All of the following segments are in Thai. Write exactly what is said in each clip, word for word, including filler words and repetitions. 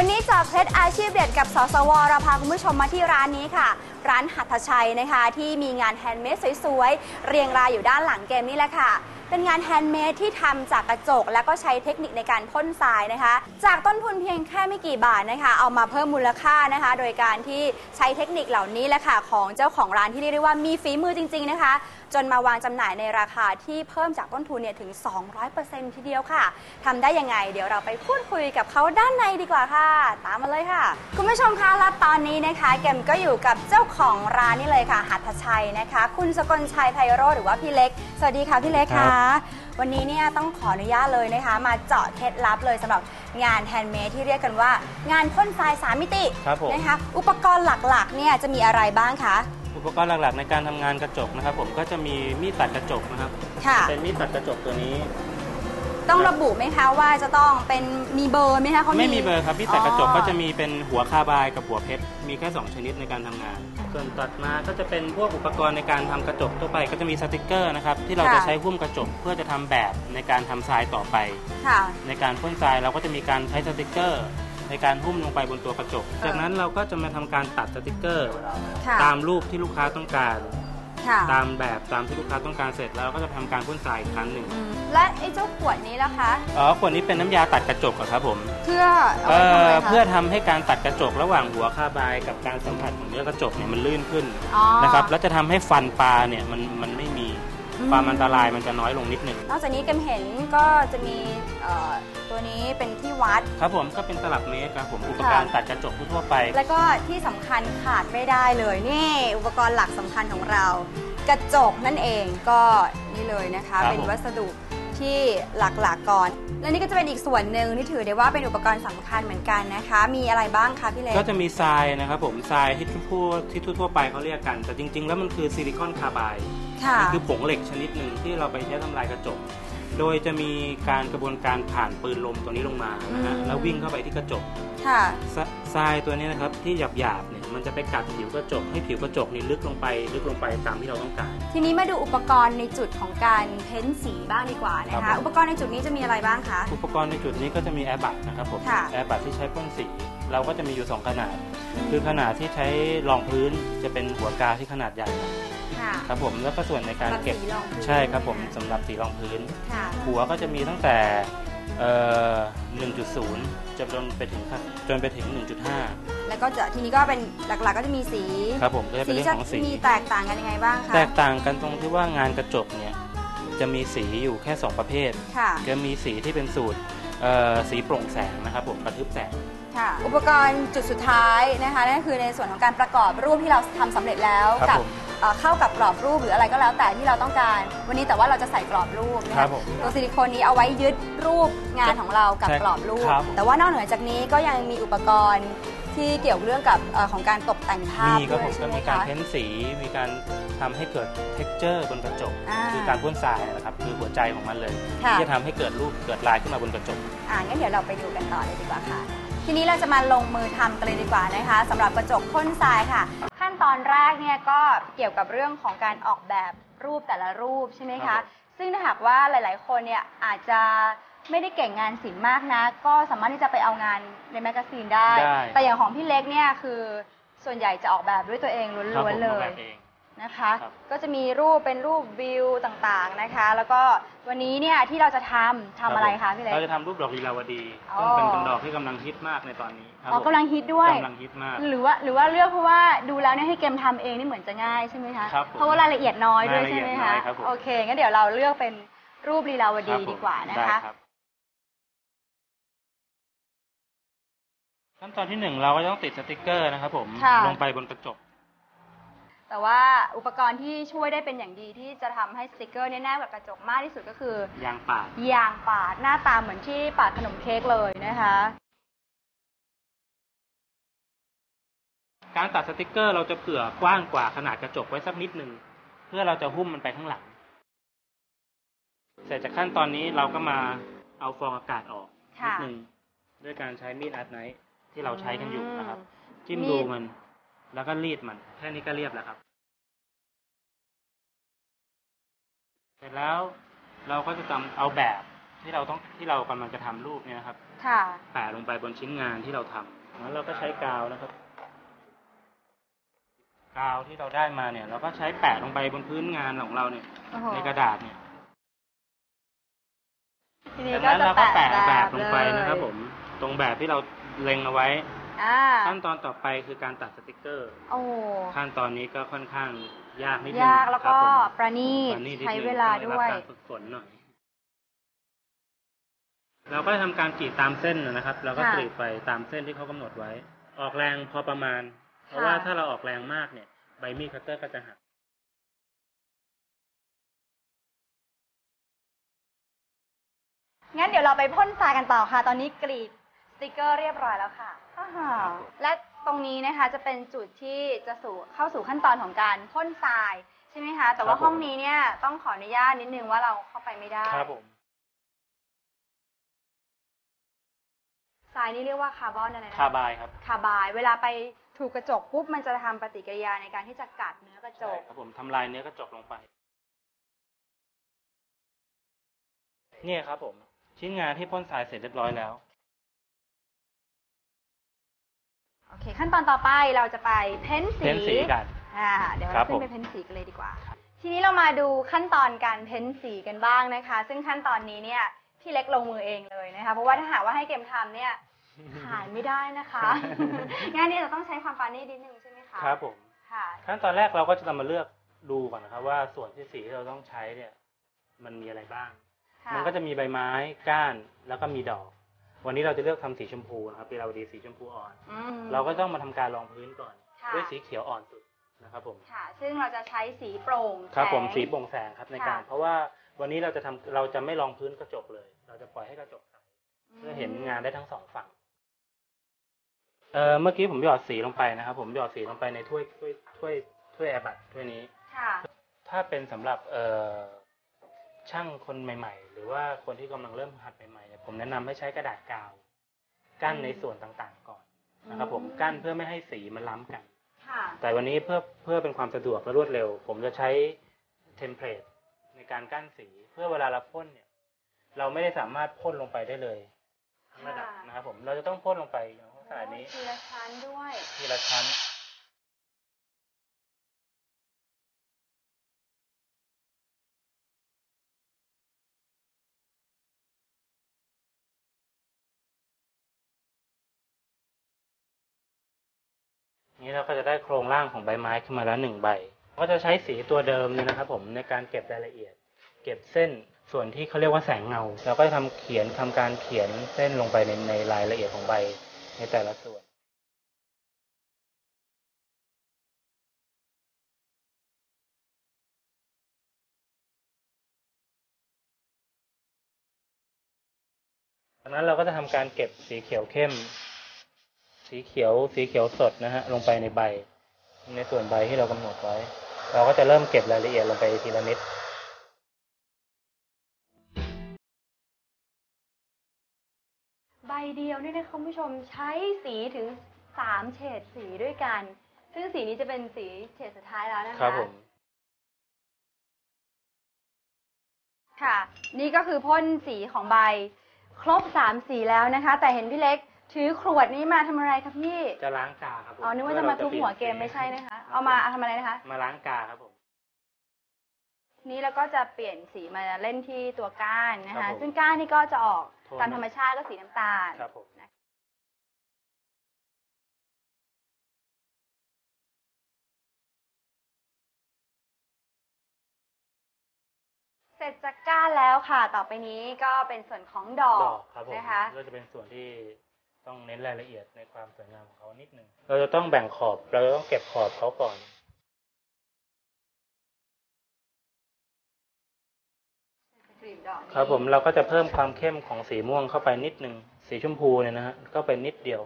วันนี้จากเพชรอาชีพเด็ดกับสสวเราพาคุณผู้ชมมาที่ร้านนี้ค่ะร้านหัตถชัยนะคะที่มีงานแฮนด์เมดสวยๆเรียงรายอยู่ด้านหลังเกมนี่แหละค่ะเป็นงานแฮนด์เมดที่ทำจากกระจกแล้วก็ใช้เทคนิคในการพ่นทรายนะคะจากต้นทุนเพียงแค่ไม่กี่บาทนะคะเอามาเพิ่มมูลค่านะคะโดยการที่ใช้เทคนิคเหล่านี้แหละค่ะของเจ้าของร้านที่เรียกได้ว่ามีฝีมือจริงๆนะคะจนมาวางจำหน่ายในราคาที่เพิ่มจากต้นทุนเนี่ยถึง สองร้อยเปอร์เซ็นต์ ทีเดียวค่ะทำได้ยังไงเดี๋ยวเราไปพูดคุยกับเขาด้านในดีกว่าค่ะตามมาเลยค่ะคุณผู้ชมคะและตอนนี้นะคะเกมก็อยู่กับเจ้าของร้านนี่เลยค่ะหัตถชัยนะคะคุณสกลชัยไพโรจน์หรือว่าพี่เล็กสวัสดีค่ะพี่เล็กค่ะวันนี้เนี่ยต้องขออนุญาตเลยนะคะมาเจาะเคล็ดลับเลยสำหรับงานแฮนด์เมดที่เรียกกันว่างานพ่นทรายสามมิตินะคะอุปกรณ์หลักๆเนี่ยจะมีอะไรบ้างคะอุปกรณ์หลักๆในการทำงานกระจกนะครับผมก็จะมีมีดตัดกระจกนะครับเป็นมีดตัดกระจกตัวนี้ต้องระบุไหมคะว่าจะต้องเป็นมีเบอร์ไหมคะเขาไม่มีเบอร์ครับมีดตัดกระจกก็จะมีเป็นหัวคาบายกับหัวเพชรมีแค่สองชนิดในการทำงานส่วนตัดมาก็จะเป็นพวกอุปกรณ์ในการทำกระจกทั่วไปก็จะมีสติกเกอร์นะครับที่เราจะใช้หุ้มกระจกเพื่อจะทำแบบในการทำทรายต่อไปในการพ่นทรายเราก็จะมีการใช้สติกเกอร์ในการหุ้มลงไปบนตัวกระจกจากนั้นเราก็จะมาทำการตัดสติกเกอร์ตามรูปที่ลูกค้าต้องการตามแบบตามที่ลูกค้าต้องการเสร็จแล้วก็จะทำการพ่นทรายอีกครั้งหนึ่งและไอ้เจ้าขวดนี้ล่ะคะอ๋อขวดนี้เป็นน้ำยาตัดกระจกครับผมเพื่อเอ่อเพื่อทำให้การตัดกระจกระหว่างหัวคาบายกับการสัมผัสของเนื้อกระจกเนี่ยมันลื่นขึ้นนะครับแล้วจะทำให้ฟันปลาเนี่ยมันมันไม่มีความอันตรายมันจะน้อยลงนิดหนึ่งนอกจากนี้เกมเห็นก็จะมีตัวนี้เป็นที่วัดครับผมก็เป็นตลับเมตรครับผมอุปกรณ์ตัดกระจกทั่วไปแล้วก็ที่สำคัญขาดไม่ได้เลยนี่อุปกรณ์หลักสำคัญของเรากระจกนั่นเองก็นี่เลยนะคะเป็นวัสดุที่หลักๆก่อนและนี่ก็จะเป็นอีกส่วนหนึ่งที่ถือได้ว่าเป็นอุปกรณ์สำคัญเหมือนกันนะคะมีอะไรบ้างคะพี่เล็กก็จะมีทรายนะครับผมทรายที่ทั่วที่ทั่วไปเขาเรียกกันแต่จริงๆแล้วมันคือซิลิคอนคาร์บายมันคือผงเหล็กชนิดหนึ่งที่เราไปใช้ทำลายกระจกโดยจะมีการกระบวนการผ่านปืนลมตัวนี้ลงมานะฮะแล้ววิ่งเข้าไปที่กระจกทรายตัวนี้นะครับที่หยาบๆเนี่ยมันจะไปกัดผิวกระจกให้ผิวกระจกนี่ลึกลงไปลึกลงไปตามที่เราต้องการทีนี้มาดูอุปกรณ์ในจุดของการเพ้นสีบ้างดีกว่านะคะอุปกรณ์ในจุดนี้จะมีอะไรบ้างคะอุปกรณ์ในจุดนี้ก็จะมีแอร์บัตนะครับผมแอร์บัตที่ใช้พ่นสีเราก็จะมีอยู่สองขนาดคือขนาดที่ใช้รองพื้นจะเป็นหัวกาที่ขนาดใหญ่ครับผมแล้วก็ส่วนในการเก็บใช่ครับผมสำหรับสีรองพื้นหัวก็จะมีตั้งแต่หนึ่งจุดศูนย์จนไปถึงจนไปถึง หนึ่งจุดห้าแล้วก็จะทีนี้ก็เป็นหลักๆก็จะมีสีครับผมก็จะเป็นเรื่องของสีมีแตกต่างกันยังไงบ้างคะแตกต่างกันตรงที่ว่างานกระจกเนี่ยจะมีสีอยู่แค่สองประเภทจะมีสีที่เป็นสูตรสีโปร่งแสงนะครับผมกระทึบแสงอุปกรณ์จุดสุดท้ายนะคะนั่นคือในส่วนของการประกอบรูปที่เราทำสำเร็จแล้วกับเข้ากับกรอบรูปหรืออะไรก็แล้วแต่ที่เราต้องการวันนี้แต่ว่าเราจะใส่กรอบรูปนะคะตัวซิลิโคนนี้เอาไว้ยึดรูปงานของเรากับกรอบรูปแต่ว่านอกเหนือจากนี้ก็ยังมีอุปกรณ์ที่เกี่ยวเรื่องกับของการตกแต่งภาพด้วยใช่ไหมคะมีการเพ้นสีมีการทำให้เกิด texture บนกระจกคือการพ่นทรายนะครับคือหัวใจของมันเลยที่จะทำให้เกิดรูปเกิดลายขึ้นมาบนกระจกอ่างั้นเดี๋ยวเราไปดูกันต่อเลยดีกว่าค่ะทีนี้เราจะมาลงมือทำกันเลยดีกว่านะคะสำหรับกระจกพ่นทรายค่ะขั้นตอนแรกเนี่ยก็เกี่ยวกับเรื่องของการออกแบบรูปแต่ละรูปใช่ไหมคะซึ่งถ้าหากว่าหลายๆคนเนี่ยอาจจะไม่ได้เก่งงานศิลป์มากนะก็สามารถที่จะไปเอางานในแมกกาซีนได้แต่อย่างของพี่เล็กเนี่ยคือส่วนใหญ่จะออกแบบด้วยตัวเองล้วนๆเลยนะคะก็จะมีรูปเป็นรูปวิวต่างๆนะคะแล้วก็วันนี้เนี่ยที่เราจะทำทำอะไรคะพี่เล็กเราจะทำรูปดอกลีลาวดีซึ่งเป็นดอกที่กำลังฮิตมากในตอนนี้อ๋อกำลังฮิตด้วยกำลังฮิตมากหรือว่าหรือว่าเลือกเพราะว่าดูแล้วเนี่ยให้เกมทำเองนี่เหมือนจะง่ายใช่ไหมคะเพราะว่ารายละเอียดน้อยด้วยใช่ไหมคะโอเคงั้นเดี๋ยวเราเลือกเป็นรูปลีลาวดีดีกว่านะคะขั้นตอนที่หนึ่งเราก็ต้องติดสติกเกอร์นะครับผมลงไปบนกระจกแต่ว่าอุปกรณ์ที่ช่วยได้เป็นอย่างดีที่จะทำให้สติกเกอร์แนบกับกระจกมากที่สุดก็คือยางปาดยางปาดหน้าตาเหมือนที่ปาดขนมเค้กเลยนะคะการตัดสติกเกอร์เราจะเผื่อกว้างกว่าขนาดกระจกไว้สักนิดหนึ่งเพื่อเราจะหุ้มมันไปข้างหลังเสร็จจากขั้นตอนนี้เราก็มาเอาฟองอากาศออกนิดนึงด้วยการใช้มีดอาร์ตไนท์ที่เราใช้กันอยู่นะครับจิ้มดูมันแล้วก็รีดมันแค่นี้ก็เรียบแล้วครับเสร็จแล้วเราก็จะทำเอาแบบที่เราต้องที่เรากำลังจะทำรูปเนี่ยนะครับค่ะแปะลงไปบนชิ้นงานที่เราทำแล้วเราก็ใช้กาวนะครับกาวที่เราได้มาเนี่ยเราก็ใช้แปะลงไปบนพื้นงานของเราเนี่ยโอ้โหในกระดาษเนี่ยทีนี้จากก็นั้นจะเราก็แปะแปะแบแบบ บลงไปเลยนะครับผมตรงแบบที่เราเล็งเอาไว้อ่าขั้นตอนต่อไปคือการตัดสติกเกอร์โอ้ขั้นตอนนี้ก็ค่อนข้างยากนิดนึงยากแล้วครัก็บผมประณีตประณีตนิดนึงใช้เวลาต้องด้วยรับการฝึกฝนหน่อย เราก็ทำการกรีดตามเส้นนะครับ เราก็ค่ะกรีดไปตามเส้นที่เขากำหนดไว้ ออกแรงพอประมาณ เพราะว่าถ้าเราออกแรงมากเนี่ยใบมีดคัตเตอร์ก็จะหักงั้นเดี๋ยวเราไปพ่นทรายกันต่อค่ะ ตอนนี้กรีดสติกเกอร์เรียบร้อยแล้วค่ะอ่าฮะและตรงนี้นะคะจะเป็นจุดที่จะสู่เข้าสู่ขั้นตอนของการพ่นทรายใช่ไหมคะ แต่ว่าครับผมห้องนี้เนี่ยต้องขออนุญาตนิดนึงว่าเราเข้าไปไม่ได้ครับผมทรายนี่เรียกว่าคาร์บอนอะไรนะคาบายครับคาร์บาย เวลาไปถูกกระจกปุ๊บมันจะทำปฏิกิริยาในการที่จะกัดเนื้อกระจใช่กครับผมทำลายเนื้อกระจกลงไป เนี่ยครับผม ชิ้นงานที่พ่นทรายเสร็จเรียบร้อยแล้วโอเค ขั้นตอนต่อไปเราจะไปเพ้นสีเพ้นสีกันอ่าเดี๋ยวครัเราบขึ้นไปผมเพ้นสีกันเลยดีกว่า ทีนี้เรามาดูขั้นตอนการเพ้นสีกันบ้างนะคะ ซึ่งขั้นตอนนี้เนี่ยพี่เล็กลงมือเองเลยนะคะ เพราะว่าถ้าหากว่าให้เกมทำเนี่ยขายไม่ได้นะคะ งานนี้เราต้องใช้ความปราณีตนิดนึงใช่ไหมคะครับผมค่ะขั้นตอนแรกเราก็จะมาเลือกดูก่อนนะครับ ว่าส่วนที่สีที่เราต้องใช้เนี่ย มันมีอะไรบ้างค่ะมันก็จะมีใบไม้ก้านแล้วก็มีดอก วันนี้เราจะเลือกทำสีชมพูนะครับปีเราดีสีชมพูอ่อนอืมเราก็ต้องมาทำการรองพื้นก่อนค่ะด้วยสีเขียวอ่อนสุดนะครับผมค่ะ ซึ่งเราจะใช้สีโปร่งครับผมแสงสีโปร่งแสงครับในการค่ะเพราะว่าวันนี้เราจะทำเราจะไม่รองพื้นกระจกเลย เราจะปล่อยให้กระจกใสเพื่อเห็นงานได้ทั้งสองฝั่ง เอ่อเมื่อกี้ผมหยอดสีลงไปนะครับ ผมหยอดสีลงไปในถ้วยถ้วยถ้วยถ้วยแอร์บัตถ้วยนี้ค่ะถ้าเป็นสำหรับเอ่อช่างคนใหม่ ๆ หรือว่าคนที่กำลังเริ่มหัดใหม่ๆเนี่ยผมแนะนำให้ใช้กระดาษกาวกั้นในส่วนต่างๆก่อนนะครับ ผมกั้นเพื่อไม่ให้สีมันล้ำกันค่ะแต่วันนี้เพื่อเพื่อเป็นความสะดวกและรวดเร็ว ผมจะใช้เทมเพลตในการกั้นสี เพื่อเวลาเราพ่นเนี่ย เราไม่ได้สามารถพ่นลงไปได้เลยทั้งระดับค่ะนะครับผมเราจะต้องพ่นลงไปอย่างลักษณะนี้ทีละชั้นด้วยทีละชั้น นี้เราก็จะได้โครงร่างของใบไม้ขึ้นมาแล้วหนึ่งใบ ก็จะใช้สีตัวเดิมเนี่ยนะครับผมในการเก็บรายละเอียด เก็บเส้นส่วนที่เขาเรียกว่าแสงเงาเราก็จะทำเขียนทำการเขียนเส้นลงไปในในรายละเอียดของใบในแต่ละส่วน จากนั้นเราก็จะทำการเก็บสีเขียวเข้ม สีเขียว สีเขียวสดนะฮะลงไปในใบ ในส่วนใบที่เรากำหนดไว้ เราก็จะเริ่มเก็บรายละเอียดลงไปทีละนิดใบเดียวเนี่ยนะคุณผู้ชมใช้สีถึงสามเฉดสีด้วยกัน ซึ่งสีนี้จะเป็นสีเฉดสุดท้ายแล้วนะคะครับผมค่ะ นี่ก็คือพ่นสีของใบ ครบสามสีแล้วนะคะ แต่เห็นพี่เล็กถือขวดนี้มาทำอะไรคะพี่จะล้างกาครับผมอ๋อ นึกว่าจะมาทุบหัวเกมไม่ใช่นะคะ เอามาทำอะไรนะคะมาล้างกาครับผมนี้แล้วก็จะเปลี่ยนสีมาเล่นที่ตัวก้านนะครัคะบผมซึ่งก้านนี่ก็จะออกโทนตามธรรมชาติก็สีน้ำตาลครับผมเสร็จจากก้านแล้วค่ะ ต่อไปนี้ก็เป็นส่วนของดอดกอกครับผมนะคะก็จะเป็นส่วนที่ต้องเน้นรายละเอียดในความสวยงามของเขานิดนึง เราจะต้องแบ่งขอบ เราจะต้องเก็บขอบเขาก่อนกลีบดอกนี้ครับผมเราก็จะเพิ่มความเข้มของสีม่วงเข้าไปนิดนึง สีชมพูเนี่ยนะฮะก็ไปนิดเดียว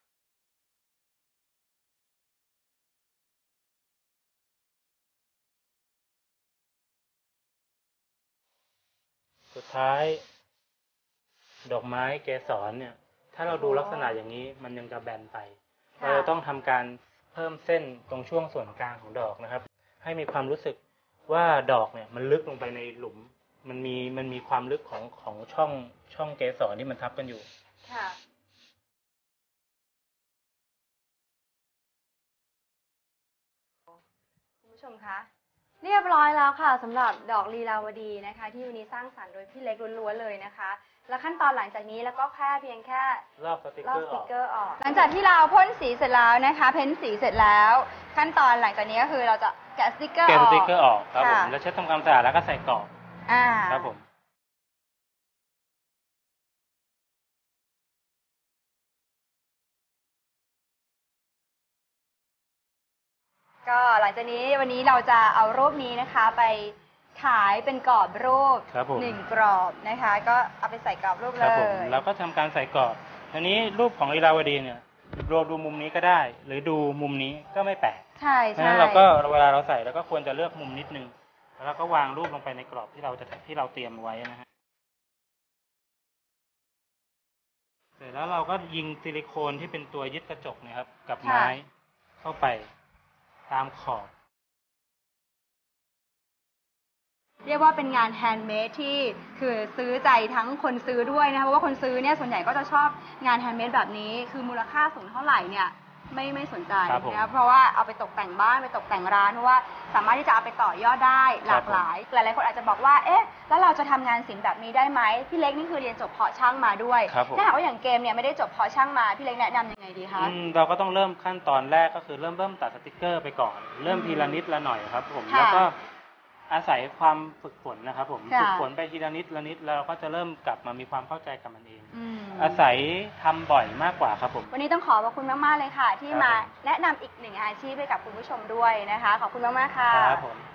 สุดท้าย ดอกไม้เกสรเนี่ย ถ้าเราดูลักษณะอย่างนี้มันยังจะแบนไปค่ะเราจะต้องทำการเพิ่มเส้นตรงช่วงส่วนกลางของดอกนะครับ ให้มีความรู้สึกว่าดอกเนี่ยมันลึกลงไปในหลุมมันมีมันมีความลึกของของช่องช่องเกสรที่มันทับกันอยู่ค่ะคุณผู้ชมคะเรียบร้อยแล้วค่ะสำหรับดอกลีลาวดีนะคะ ที่วันนี้สร้างสรรค์โดยพี่เล็กล้วนๆเลยนะคะ แล้วขั้นตอนหลังจากนี้แล้วก็แค่เพียงแค่ลอกสติกลอเกกอร์สอติอกกเกอร์ออกหลังจากที่เราพ่นสีเสร็จแล้วนะคะ เพ้นสีเสร็จแล้ว ขั้นตอนหลังจากนี้ก็คือเราจะแกะสติกเกอร์อแกะอกสติกเกอร์ออกครับผมค่ะแล้วเช็ดทำความสะอาดแล้วก็ใส่กรอบอ่าครับผมก็หลังจากนี้วันนี้เราจะเอารูปนี้นะคะไปขายเป็นกรอบรูปครับผมหนึ่งกรอบนะคะ ก็เอาไปใส่กรอบรูปคเลรับผมยเราก็ทำการใส่กรอบอันนี้รูปของลีลาวดีเนี่ยเราดูมุมนี้ก็ได้ หรือดูมุมนี้ก็ไม่แปลกใช่เพราะฉะใช่นั้นเราก็เวลาเราใส่เราก็ควรจะเลือกมุมนิดนึงแล้วเราก็วางรูปลงไปในกรอบที่เราจะที่เราเตรียมไว้นะฮะเสร็จแล้วเราก็ยิงซิลิโคนที่เป็นตัวยึดกระจกเนะครับกับไม้เข้าไปตามขอบเรียกว่าเป็นงานแฮนด์เมดที่คือซื้อใจทั้งคนซื้อด้วยนะคะเพราะว่าคนซื้อเนี่ยส่วนใหญ่ก็จะชอบงานแฮนด์เมดแบบนี้คือมูลค่าสูงเท่าไหร่เนี่ยไม่ไม่สนใจนะคะเพราะว่าเอาไปตกแต่งบ้านไปตกแต่งร้านเพราะว่าสามารถที่จะเอาไปต่อยอดได้หลากหลายหลายๆคนอาจจะบอกว่าเอ๊ะแล้วเราจะทำงานศิลป์แบบนี้ได้ไหมพี่เล็กนี่คือเรียนจบเพาะช่างมาด้วยถ้าหากว่าอย่างเกมเนี่ยไม่ได้จบเพาะช่างมาพี่เล็กแนะนำยังไงดีคะเราก็ต้องเริ่มขั้นตอนแรกก็คือเริ่มเริ่มตัดสติกเกอร์ไปก่อนเริ่มทีละนิดละหน่อยครับผมแล้วก็อาศัยความฝึกฝนนะครับผมฝึกฝนไปทีละนิดละนิดแล้วเราก็จะเริ่มกลับมามีความเข้าใจกับมันเองอาศัยทำบ่อยมากกว่าครับผมวันนี้ต้องขอขอบคุณมากๆเลยค่ะที่มาแนะนำอีกหนึ่งอาชีพให้กับคุณผู้ชมด้วยนะคะขอบคุณมากๆค่ะครับผม